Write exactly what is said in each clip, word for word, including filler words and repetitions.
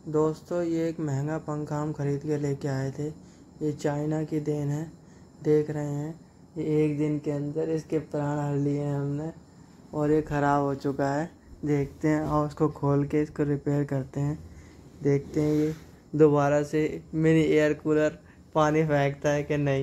दोस्तों ये एक महंगा पंखा हम खरीद के लेके आए थे। ये चाइना की देन है। देख रहे हैं ये एक दिन के अंदर इसके प्राण हर लिए हैं हमने और ये ख़राब हो चुका है। देखते हैं और उसको खोल के इसको रिपेयर करते हैं। देखते हैं ये दोबारा से मिनी एयर कूलर पानी फेंकता है कि नहीं।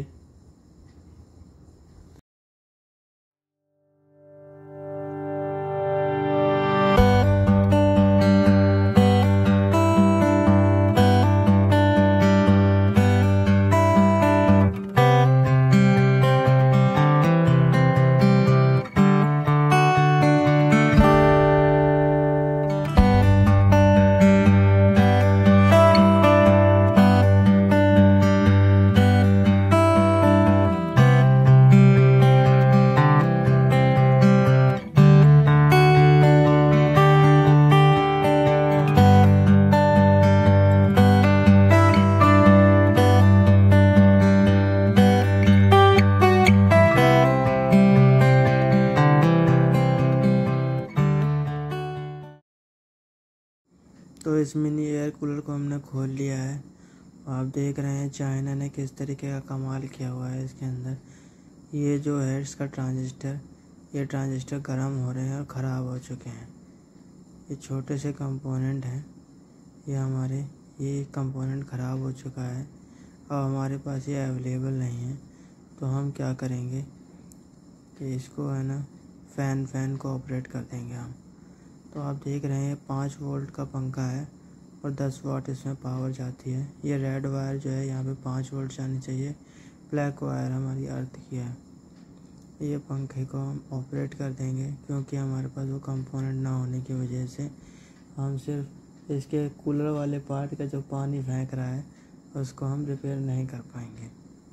तो इस मिनी एयर कूलर को हमने खोल लिया है। आप देख रहे हैं चाइना ने किस तरीके का कमाल किया हुआ है इसके अंदर। ये जो है इसका ट्रांजिस्टर, ये ट्रांजिस्टर गर्म हो रहे हैं और ख़राब हो चुके हैं। ये छोटे से कंपोनेंट हैं। ये हमारे ये कंपोनेंट ख़राब हो चुका है और हमारे पास ये अवेलेबल नहीं है। तो हम क्या करेंगे कि इसको है ना फ़ैन फ़ैन को ऑपरेट कर देंगे हम। तो आप देख रहे हैं पाँच वोल्ट का पंखा है और दस वाट इसमें पावर जाती है। ये रेड वायर जो है यहाँ पे पाँच वोल्ट जानी चाहिए, ब्लैक वायर हमारी अर्थ की है। ये पंखे को हम ऑपरेट कर देंगे क्योंकि हमारे पास वो कंपोनेंट ना होने की वजह से हम सिर्फ इसके कूलर वाले पार्ट का जो पानी फेंक रहा है उसको हम रिपेयर नहीं कर पाएंगे।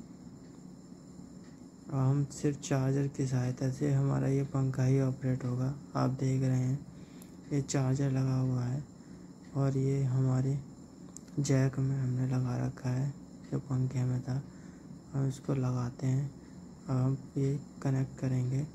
और हम सिर्फ चार्जर की सहायता से हमारा ये पंखा ही ऑपरेट होगा। आप देख रहे हैं ये चार्जर लगा हुआ है और ये हमारे जैक में हमने लगा रखा है जो पंखे में था। हम इसको लगाते हैं और हम ये कनेक्ट करेंगे।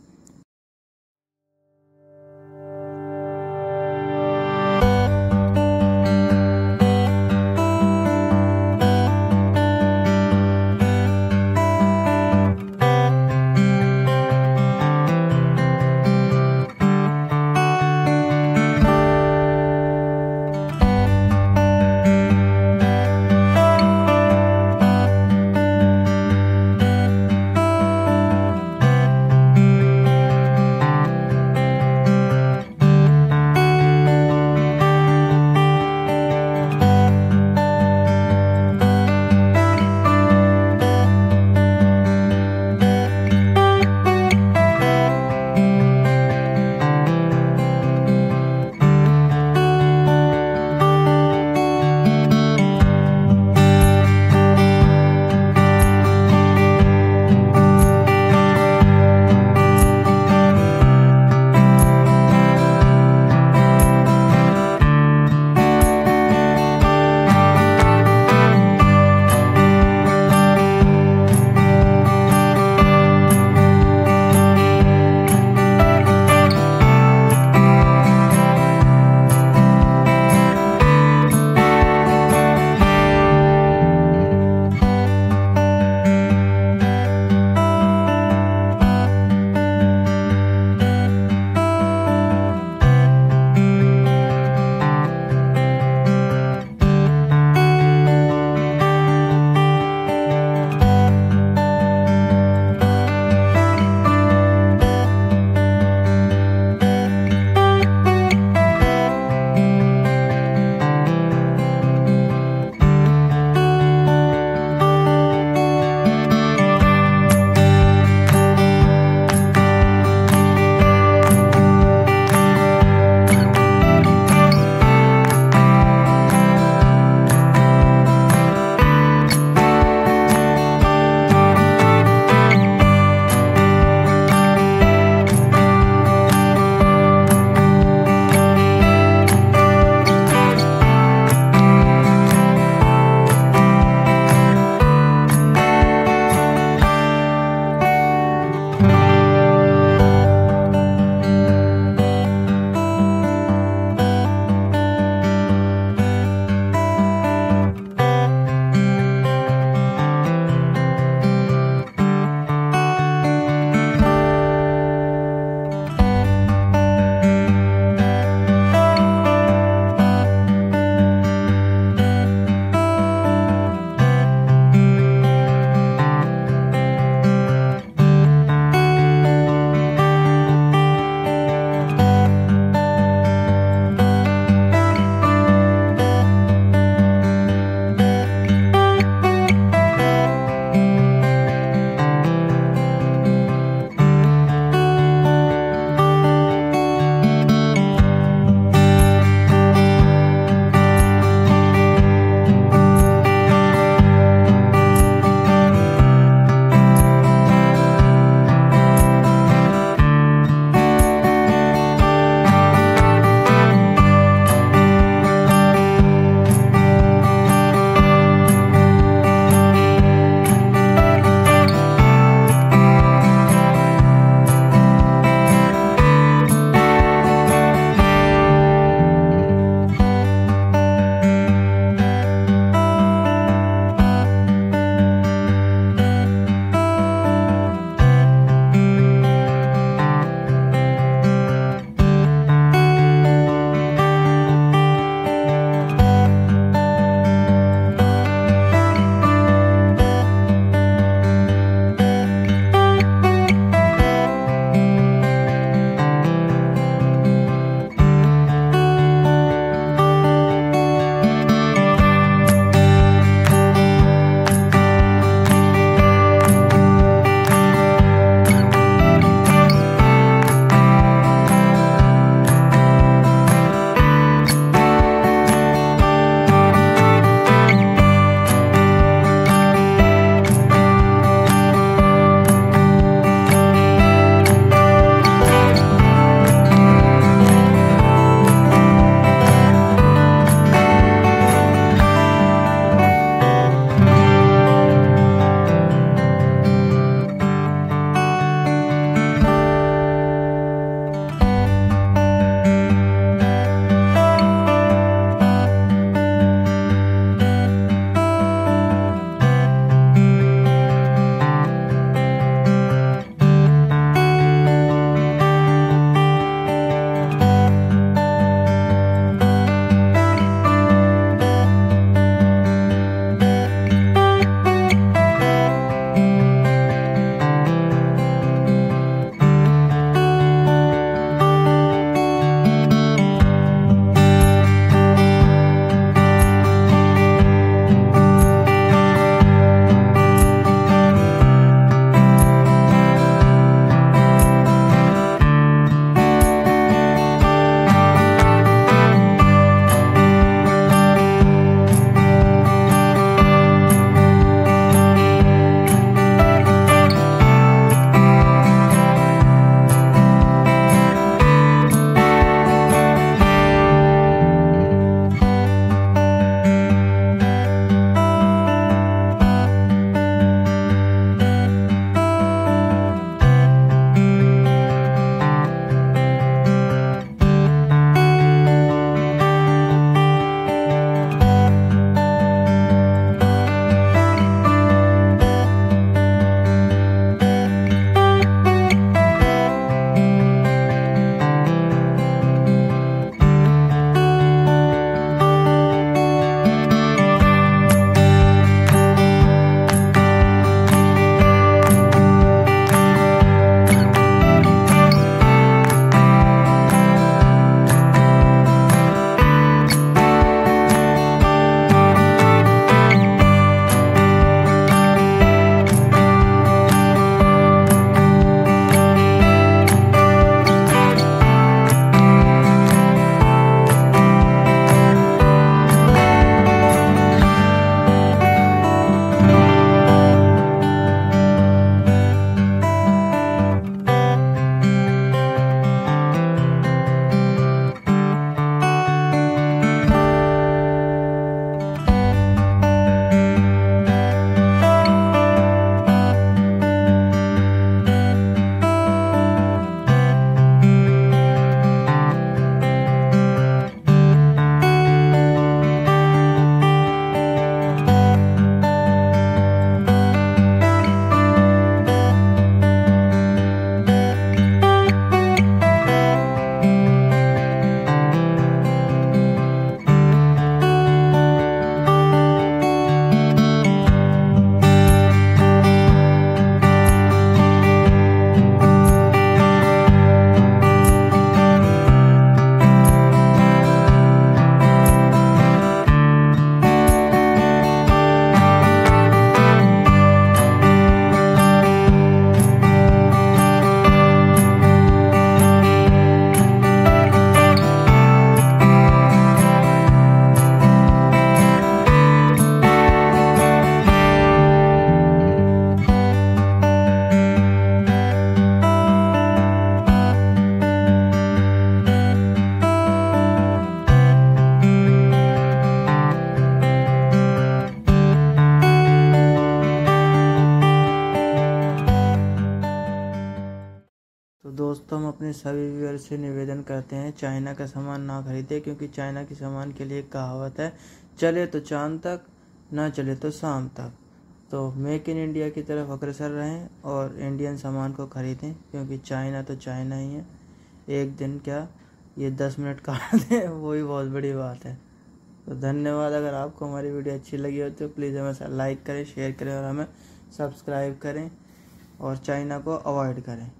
दोस्तों हम अपने सभी व्यूअर से निवेदन करते हैं चाइना का सामान ना खरीदें, क्योंकि चाइना के सामान के लिए एक कहावत है, चले तो चांद तक, ना चले तो शाम तक। तो मेक इन इंडिया की तरफ अग्रसर रहें और इंडियन सामान को खरीदें, क्योंकि चाइना तो चाइना ही है। एक दिन क्या, ये दस मिनट काट दें वही बहुत बड़ी बात है। तो धन्यवाद। अगर आपको हमारी वीडियो अच्छी लगी हो तो प्लीज़ हमें लाइक करें, शेयर करें और हमें सब्सक्राइब करें और चाइना को अवॉइड करें।